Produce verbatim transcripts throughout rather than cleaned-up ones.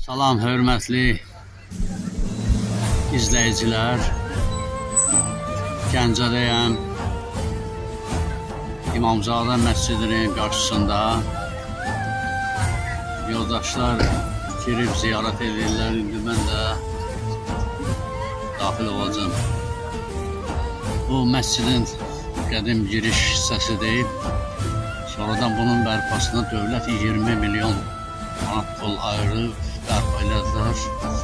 Salam, hörmətli izləyicilər. Gəncədəyəm. İmamzadə məscidinin qarşısında yoldaşlar girib ziyarət edirlər. İndi mən də daxil olacağım. Bu məscidin qədim giriş hissəsidir. Sonradan bunun bərpasına dövlət iyirmi milyon manat pul ayırıb bərpa elədilər.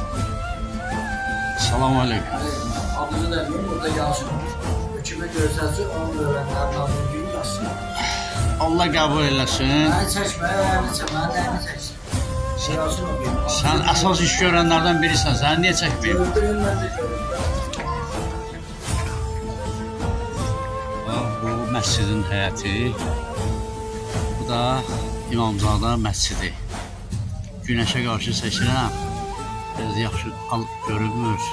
Salam aleyküm. Adını da bilmiyim, burada yazın. Hükümə göstərci, onun öğrenlərin adını bilmiyim yazsın. Allah qəbul eləsin. Məni çəkmə, məni çəkmə, məni çəksin. Şey yazın o bilmiyim. Sən əsas iş görənlərdən birisən, səni niyə çəkməyim? Gördüyüm, mən də görürüm. Bu məscidin həyəti. Bu da İmamzadə məscidi. Günəşə qarşı çəkirəm. Biraz yaxşı görünmür.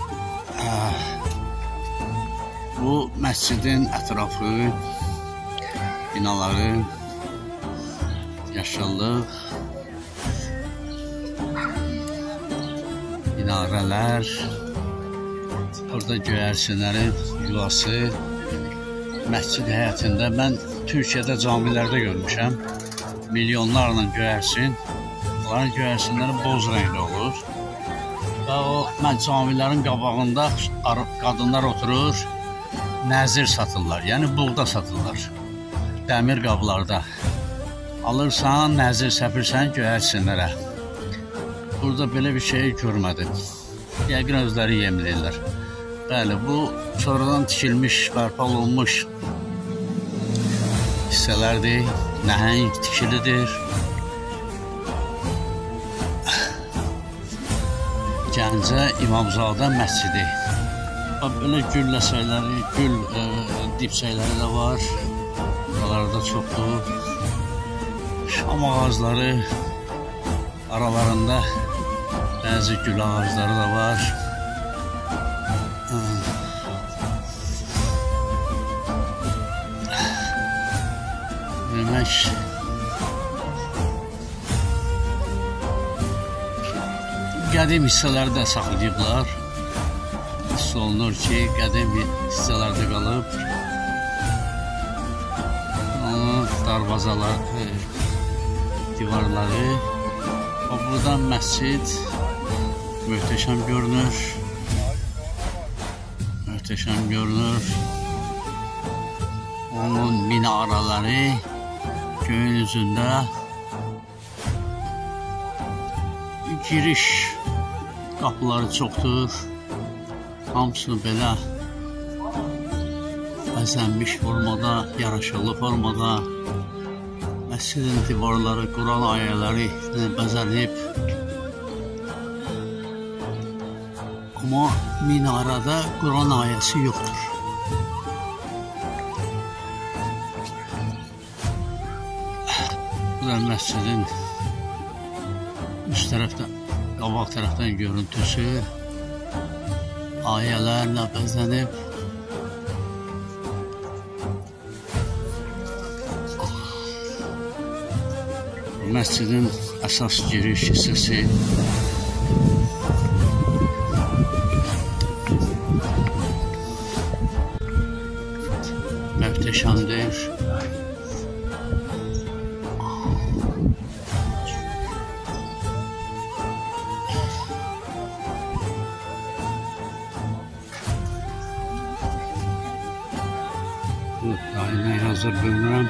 Bu məscidin ətrafı, binaları, yaşıllıq, minarələr, burada göyərçinlərin yuvası. Məscid həyətində mən Türkiyədə camilərdə görmüşəm. Milyonlarla göyərçin. Onların göyərçinləri boz rəngli olur. Və o camilərin qabağında qadınlar oturur, nəzir satırlar, yəni buğda satırlar. Dəmir qablarda. Alırsan, nəzir səpirsən göyərçinlərə. Burada belə bir şey görmədim. Yəqin özləri yemləyirlər. Bəli, bu sonradan tikilmiş, bərpa olunmuş hissələrdir. Nəhəng tikilidir. Gəncə İmamzadə məscidi. Belə gül ləsəkləri, gül dipçəkləri də var. Buralarda çoxdur. Şam ağacları aralarında bəzi gül ağacları da var. Demək, qədim hissələri də saxlayıblar. Hiss olunur ki, qədim hissələrdə qalıb. Onun darvazaları, divarları. Buradan məscid möhtəşəm görünür. Möhtəşəm görünür. Onun minarələri göyün üzündə. Giriş qapıları çoxdur. Hamısı belə bəzənmiş formada, yaraşıqlı formada. Məscidin divarları, Quran ayələri bəzənib. Amma minarədə Quran ayəsi yoxdur. Bu da məscidin üst tərəfdən, qabaq tərəfdən görüntüsü ayələrlə bəzənib. Məscidin əsas giriş hissəsi. Möhtəşəmdir. Daima yazır bilmirəm.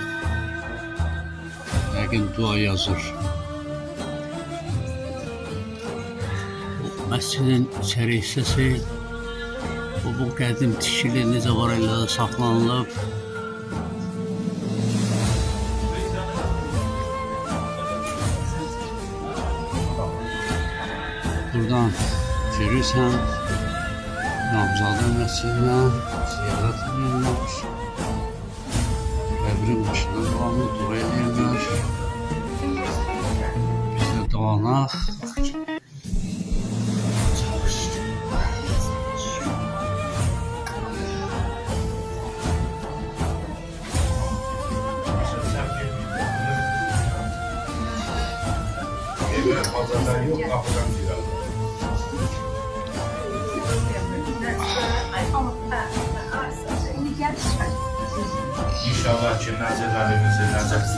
Yəqin dua yazır. Məscidin içəri hissəsi. Bu qədim tikili necə var elə də saxlanılıb. Buradan görürsən İmamzadə məscidinə ziyarət edirlər. Qəbrin başında duanı dua edirlər. Biz də duanaq. Amen. Bazardan yox, qapıdan girələr. İnşallah ki, nəzirlərimizi, nəzərsiz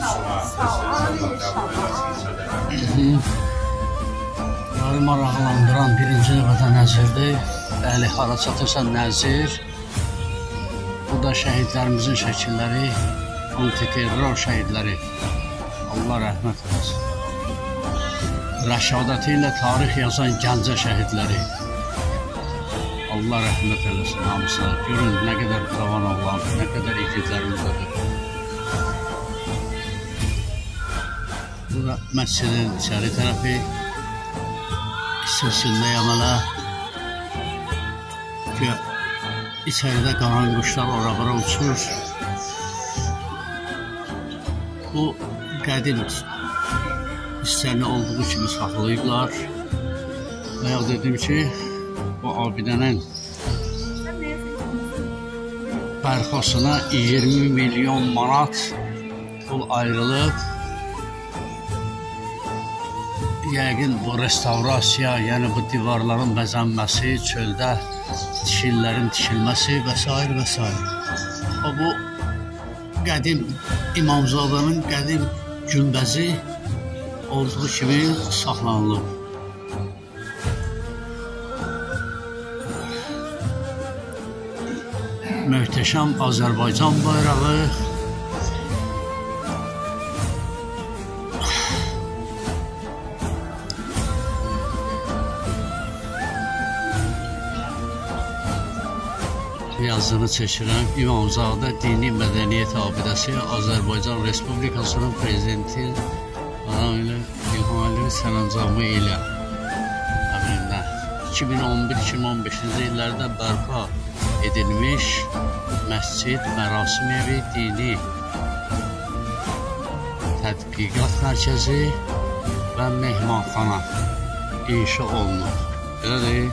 Yarı maraqlandıran birinci növbədə nəzirdir. Bəli, hara çatırsa nəzir. Bu da şəhidlərimizin şəkilləri, antiterror şəhidləri. Allah rəhmət eləsin. Rəşadəti ilə tarix yazan Gəncə şəhidləri. Allah rəhmət eləsin hamısına. Görün nə qədər cavan oğlan, nə qədər igidlərimizdir. Bu da məscidin içəri tərəfi. Hissəsindəyəm hələ. Ki, içəridə qaran quşlar ora-bura uçur. Bu qədim hissəni olduğu kimi saxlayıblar. Və ya dedim ki, bu abidənin bərpasına iyirmi milyon manat pul ayrılıb. Yəqin bu restaurasiya, yəni bu divarların bəzənməsi, çöldə tikillərin tikilməsi və s. və s. O bu qədim İmamzadənin qədim günbəzi olduğu kimi saxlanılıb. Möhtəşəm Azərbaycan bayrağı. Yazını çəkirəm. İmamzadə Dini Mədəniyyət Abidəsi Azərbaycan Respublikasının Prezidenti ilə İlhamlı sərəncamı ilə iki min on bir iki min on beşinci illərdə bərpa edilmiş məscid, mərasim evi, dini tədqiqat mərkəzi və mehmanxana inşa olunur. Belədir.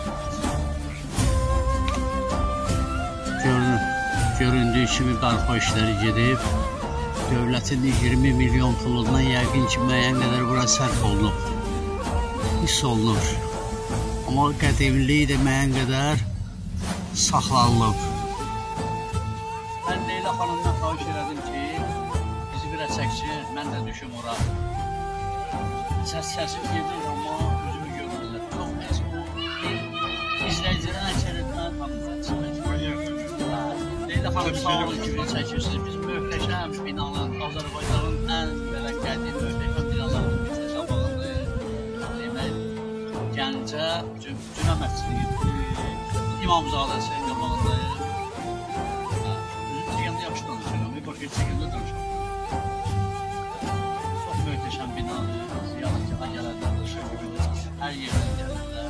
Göründüyü kimi bərpa işləri gedib. Dövlətin iyirmi milyon pulundan yəqin ki, müəyyən qədər bura sərf olunub. Hiss olunur. Amma qədimliyi də müəyyən qədər saxlanılıb. Mən Leyla xanımdan xahiş elədim ki, bizi bir çəksin, mən də düşüm ora. Səs səsim gedir, amma üzümü görürlər. Çox nəsə bu, izləyicilərin əksəriyyətdən tanıyacaq. Leyla xanım sağ olun ki, bir çəkirsiniz. Biz möhtəşəm binalar, Azərbaycanın ən belə qədim möhtəşəm binalarının bir qabağındır. Demək, Gəncə, Cümə məscidi, İmamzadəsi qabağındayıq. Çəkəndə yaxşı danışıram, bir başqa çəkəndə danışıram. Çox möhtəşəm binadır, ziyarətgahə gələnlər, hər yerdən gələnlər.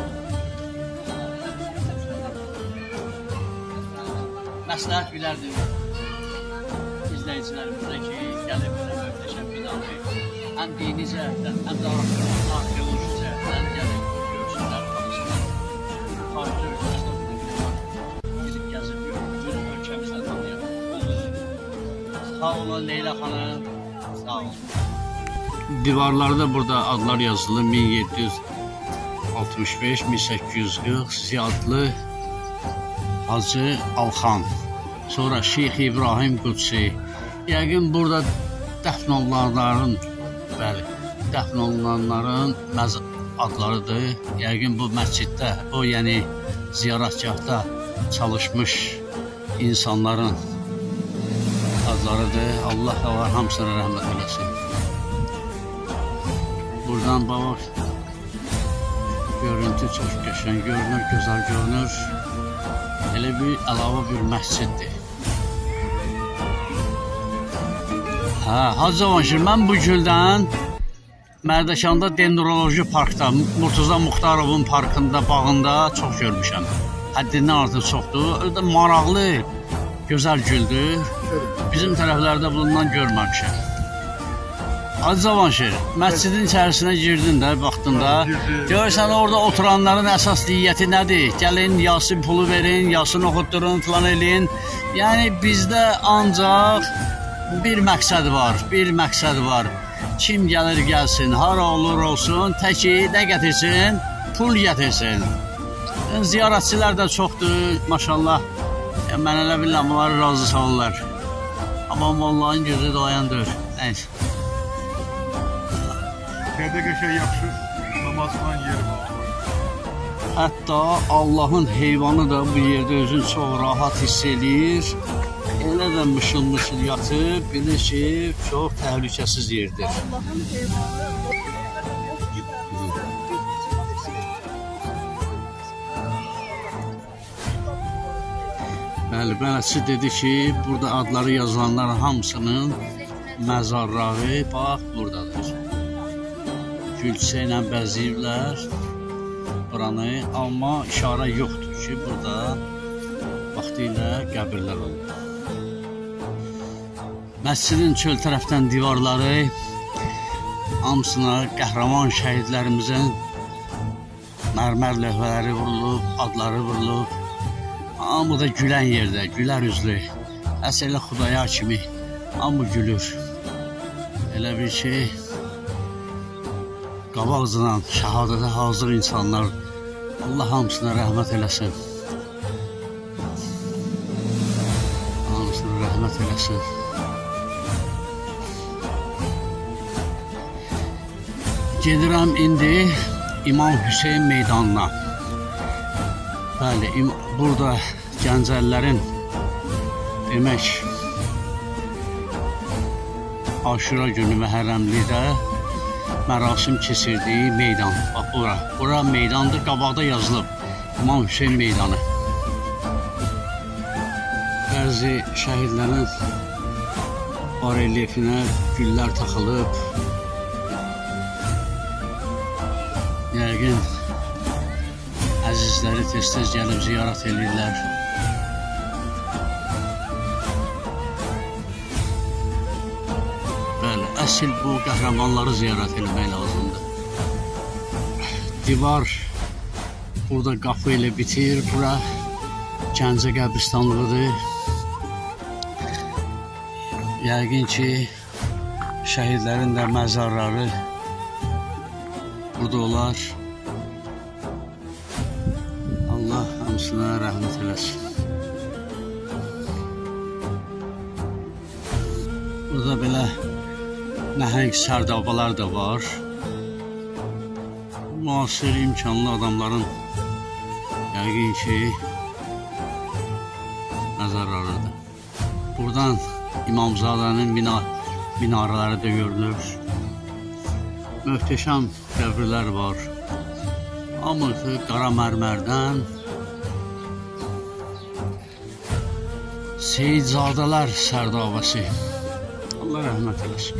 Məsləhət bilərdim izləyicilərimizdə ki, gəlib belə möhtəşəm binadır. Həm dini cəhətdən, həm də arxeoloji cəhətdən gəlib görsünlər, tanısınlar. Xarici ölkələrdə gidib gəzib görür, ölkəmizdə tanıyaq. Sağ olun Leyla xanım, sağ olun. Divarlarda burada adlar yazılı min yeddi yüz altmış beş min səkkiz yüz qırx Ziyadlı Hacı Alxan, sonra Şeyx İbrahim Qudsi. Yəqin burada dəfn olunanların, bəli, dəfn olunanların adlarıdır. Yəqin bu məsciddə, o yəni ziyarətgahda çalışmış insanların adlarıdır. Allah da var, hamısına rəhmət eləsin. Buradan bax, görüntü çox qəşəng görünür, gözəl görünür. Elə bir əlavə bir məsciddir. Hə, Hacı Cavanşir, mən bu güldən Mərdəkanda Dendroloji Parkda, Murtuza Muxtarovun parkında, bağında çox görmüşəm. Həddindən artıq çoxdur. Öyle də maraqlı, gözəl güldür. Bizim tərəflərdə bundan görməmişəm. Hacı Cavanşir, məscidin içərisinə girdin də, baxdın da. Görürsən, orada oturanların əsas niyyəti nədir? Gəlin, Yasin pulu verin, Yasin oxutdurun, filan eləyin. Yəni, bizdə ancaq bir məqsəd var, bir məqsəd var kim gəlir gəlsin, hara olur olsun, təki nə gətirsin, pul gətirsin. Ziyarətçilər də çoxdur, maşallah. Mən elə biləm, onları razı salırlar. Amma Molla'nın gözü dayandır. Neyse. Kədə qəşəng yaxşı namazla yeri var. Hətta Allahın heyvanı da bu yerdə özünü çox rahat hiss eləyir. Elə də mışıl-mışıl yatıb, bilir ki, çox təhlükəsiz yerdir. Allahın heyvanı. Bəli, bələdçi dedi ki, burada adları yazılanların hamısının məzarları bax buradadır. Gülçə ilə bəzəyirlər buranı, amma işarə yoxdur ki, burada vaxtilə qəbirlər olur. Məscidin çöl tərəfdən divarları hamısına qəhrəman şəhidlərimizin mərmər lövhələri vurulub, adları vurulub. Hamı da gülən yerdə, gülər üzlü. Əsə elə Xudaya kimi hamı gülür. Elə bir şey qabaqcadan şəhadətə hazır insanlar. Allah hamısına rəhmət eləsin. Hamısına rəhmət eləsin. Gedirəm indi İmam Hüseyin meydanına. Bəli, burada Gəncəlilərin demək Aşura günü Məhərrəmlikdə mərasim keçirdiyi meydan. Bax, bura. Bura meydandır, qabaqda yazılıb İmam Hüseyin meydanı. Bəzi şəhidlərin barelyefinə güllər taxılıb. Yəqin əzizləri tez-tez gəlib ziyarət edirlər. Bəli, əsl bu qəhrəmanları ziyarət etmək lazımdır. Divar burada qapı ilə bitir, bura Gəncə qəbristanlığıdır. Yəqin ki, şəhidlərin də məzarları burada olar. Allah hamısına rəhmət eləsin. Burada belə nəhəng sərdabalar da var. Müasir imkanlı adamların yəqin ki məzarlarıdır. Buradan İmamzadənin minarələri də görünür. Möhtəşəm qəbirlər var. Hamısı qara mərmərdən Seyidzadələr sərdabəsi. Allah rəhmət eləsin.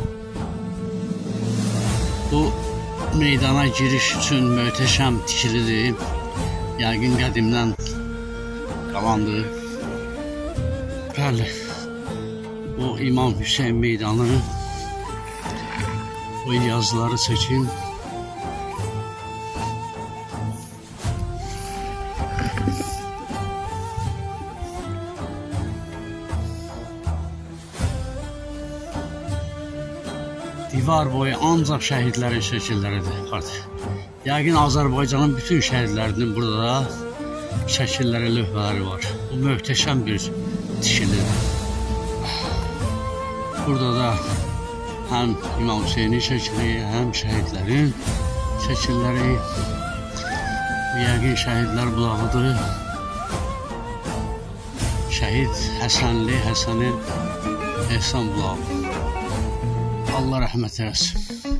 Bu meydana giriş üçün möhtəşəm tikilidir. Yəqin qədimdən qalandır. Bəli, bu İmam Hüseyin meydanı. Bu yazıları çəkim. Divar boyu ancaq şəhidlərin şəkilləridir. Yəqin Azərbaycanın bütün şəhidlərinin burada şəkilləri, lövhələri var. Bu möhtəşəm bir tikilidir. Burada da həm İmam Hüseynin şəkili, həm şəhidlərin şəkilləri. Yəqin şəhidlər bulağıdır. Şəhid Həsənli, Həsənin Ehsan bulağı. Allah rəhmət eləsin.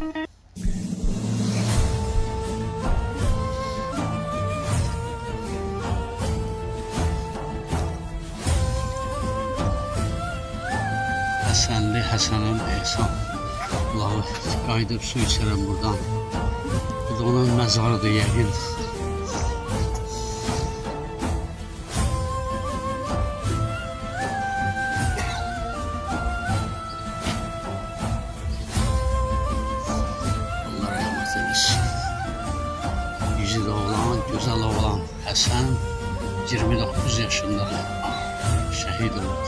Həsənli, Həsənin Ehsan bulağı. Qaydıb su içərəm buradan. Bu da onun məzarıdır yəqin. Yüzü oğlan, gözəl oğlan Həsən iyirmi doqquz yaşında şəhid olub.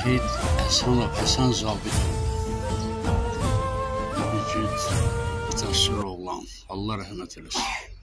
Vahid Əsanov, Həsən Zabitov. Necid Cəsur oğlan. Allah rəhmət eləsin.